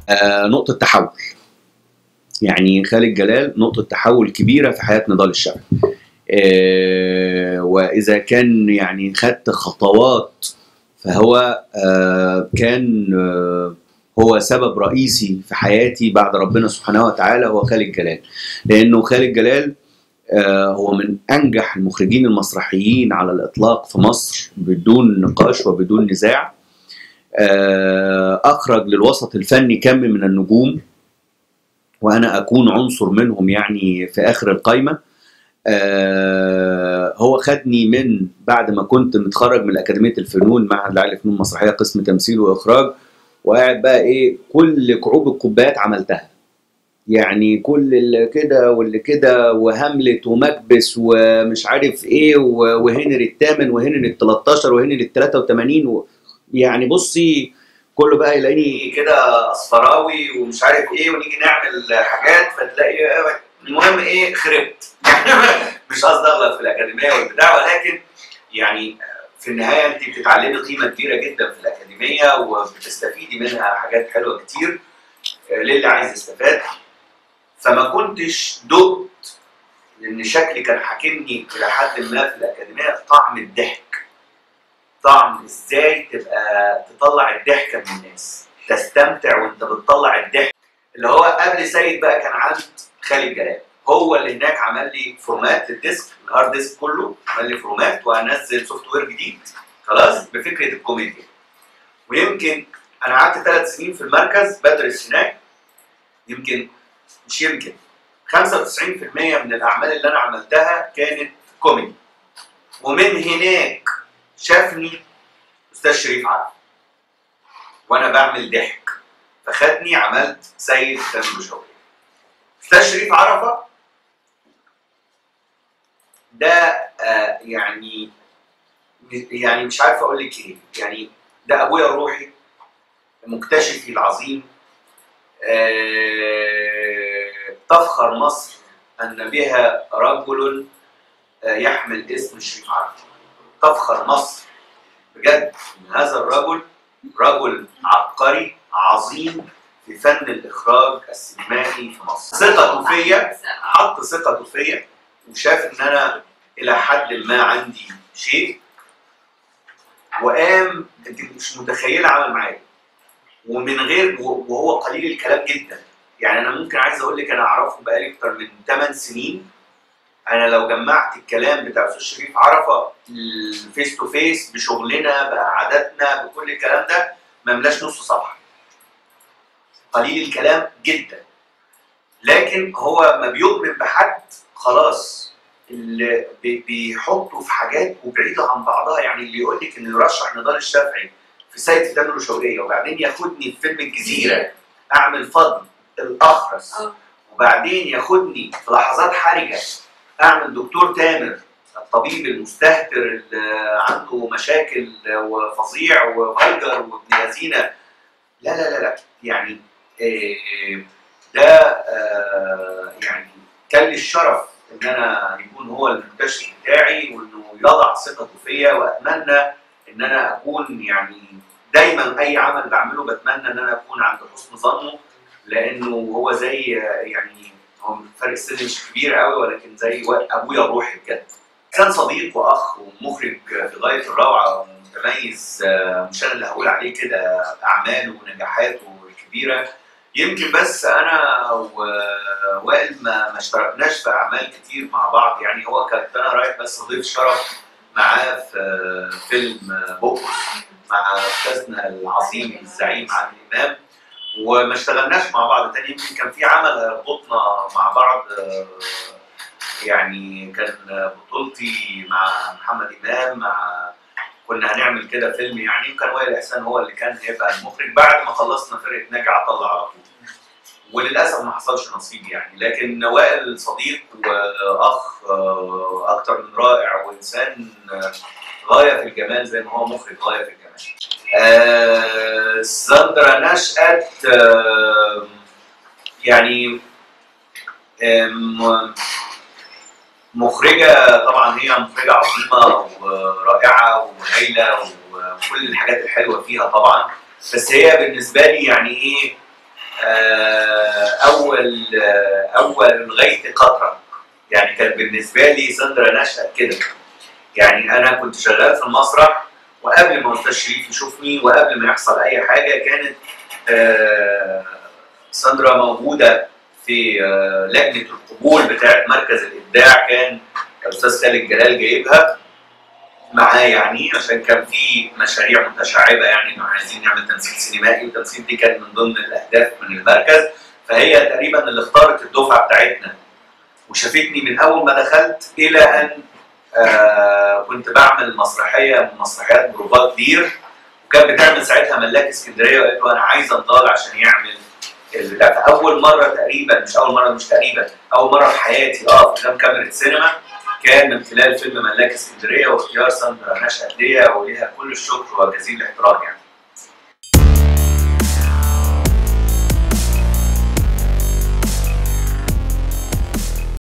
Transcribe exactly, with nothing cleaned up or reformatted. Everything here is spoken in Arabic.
آه نقطة تحول. يعني خالد جلال نقطة تحول كبيرة في حياة نضال الشافعي. آه وإذا كان يعني خدت خطوات فهو آه كان آه هو سبب رئيسي في حياتي بعد ربنا سبحانه وتعالى، هو خالد جلال. لأنه خالد جلال آه هو من أنجح المخرجين المسرحيين على الإطلاق في مصر بدون نقاش وبدون نزاع. آه أخرج للوسط الفني كم من النجوم، وأنا أكون عنصر منهم يعني في آخر القايمة. آه هو خدني من بعد ما كنت متخرج من أكاديمية الفنون، معهد العالي للفنون المسرحية قسم تمثيل وإخراج، وقاعد بقى إيه كل كعوب الكوبايات عملتها، يعني كل اللي كده واللي كده وهاملت ومكبس ومش عارف إيه وهنري الثامن وهنري التلتاشر وهنري التلاتة وتمانين و... يعني بصي كله بقى يلاقيني كده اصفراوي ومش عارف ايه، ونيجي نعمل حاجات فتلاقي المهم ايه خربت. مش قصدي اغلط في الاكاديميه والبتاع، ولكن يعني في النهايه انت بتتعلمي قيمه كبيره جدا في الاكاديميه وبتستفيدي منها حاجات حلوه كتير للي عايز يستفاد. فما كنتش دقت، لان شكلي كان حاكمني الى حد ما في الاكاديميه طعم الضحك، طعم ازاي تبقى تطلع الضحكه من الناس، تستمتع وانت بتطلع الضحك. اللي هو قبل سيد بقى كان عند خالد جلال، هو اللي هناك عمل لي فورمات الديسك، الهارد ديسك كله عمل لي فورمات، وهنزل سوفت وير جديد خلاص بفكره الكوميديا. ويمكن انا قعدت ثلاث سنين في المركز بدرس هناك، يمكن مش يمكن خمسة وتسعين بالمية من الاعمال اللي انا عملتها كانت كوميدي. ومن هناك شافني استاذ شريف عرفة وانا بعمل ضحك، فخدني عملت سيد تامر شوقي. استاذ شريف عرفة ده آه يعني يعني مش عارف اقول لك ايه، يعني ده ابويا الروحي، مكتشفي العظيم. آه تفخر مصر ان بها رجل آه يحمل اسم شريف عرفة. تفخر مصر بجد ان هذا الرجل رجل عبقري عظيم في فن الاخراج السينمائي في مصر. ثقته فيا، حط ثقته فيا وشاف ان انا الى حد ما عندي شيء، وقام انت مش متخيله عمل معايا ومن غير، وهو قليل الكلام جدا. يعني انا ممكن عايز اقول لك انا اعرفه بقالي اكتر من ثمان سنين. انا لو جمعت الكلام بتاع استاذ شريف عرفة الفيس تو فيس بشغلنا بقعداتنا بكل الكلام ده ما ملاش نص صفحه. قليل الكلام جدا، لكن هو ما بيؤمن بحد خلاص اللي بيحطه في حاجات وبعيده عن بعضها. يعني اللي يقول لك انه يرشح نضال الشافعي في سيد تامر وشوقية وبعدين ياخدني في فيلم الجزيره اعمل فضل الاخرس، وبعدين ياخدني في لحظات حرجه اعمل دكتور تامر الطبيب المستهتر اللي عنده مشاكل وفظيع وفجر وابن لذينه. لا لا لا لا يعني إيه ده آه يعني كان لي الشرف ان انا يكون هو المكتشف بتاعي وانه يضع ثقته فيا، واتمنى ان انا اكون يعني دايما اي عمل بعمله بتمنى ان انا اكون عند حسن ظنه، لانه هو زي يعني هو فرق السن مش كبير قوي ولكن زي ابويا الروحي بجد. كان صديق واخ ومخرج في غايه الروعه ومتميز، مش انا اللي هقول عليه كده اعماله ونجاحاته الكبيره. يمكن بس انا ووائل ما ما اشتركناش في اعمال كتير مع بعض، يعني هو كنت انا رايح بس ضيف شرف معاه في فيلم بوكس مع استاذنا العظيم الزعيم عادل امام، وما اشتغلناش مع بعض تاني. يمكن كان في عمل هيربطنا مع بعض، يعني كان بطولتي مع محمد امام، مع كنا هنعمل كده فيلم يعني، وكان وائل احسان هو اللي كان هيبقى المخرج بعد ما خلصنا فرقه ناجي عطا الله على طول. وللاسف ما حصلش نصيب يعني، لكن وائل صديق واخ اكتر من رائع وانسان غايه في الجمال زي ما هو مخرج غايه في الجمال. آه ساندرا نشأت آه يعني آه مخرجة طبعا، هي مخرجة عظيمة ورائعة وهايلة وكل الحاجات الحلوة فيها طبعا، بس هي بالنسبة لي يعني ايه آه، اول آه، اول غاية قطرة، يعني كان بالنسبه لي ساندرا نشأت كده. يعني انا كنت شغال في المسرح، وقبل ما استاذ شريف يشوفني وقبل ما يحصل اي حاجه كانت آه، ساندرا موجوده في آه، لجنه القبول بتاعه مركز الابداع. كان الاستاذ خالد جلال جايبها معاه، يعني عشان كان في مشاريع متشعبه، يعني انه عايزين نعمل تمثيل سينمائي، والتمثيل دي كان من ضمن الاهداف من المركز. فهي تقريبا اللي اختارت الدفعه بتاعتنا، وشافتني من اول ما دخلت الى ان آه كنت بعمل مسرحيه من مسرحيات بروفات دير، وكانت بتعمل ساعتها ملاك اسكندريه، وقالت له انا عايزه نضال عشان يعمل البتاع. فاول مره تقريبا، مش اول مره، مش تقريبا اول مره في حياتي اه قدام كاميرا سينما كان من خلال فيلم ملاك اسكندريه، واختيار ساندرا نشأت ليا، وليها كل الشكر وجزيل الاحترام يعني.